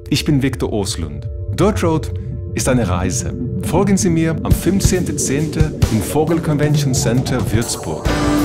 Ich bin Viktor Oslund. Dirt Road ist eine Reise. Folgen Sie mir am 15.10. im Vogel Convention Center Würzburg.